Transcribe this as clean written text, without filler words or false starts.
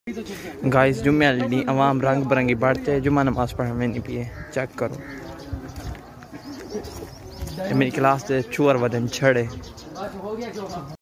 Guys जुम्मे वाले दिन अवाम रंग बिरंगी बढ़ते जुम्मा नमाज पढ़ने में नहीं पिए। चेक करो मेरी क्लास से चूर वदन छड़े।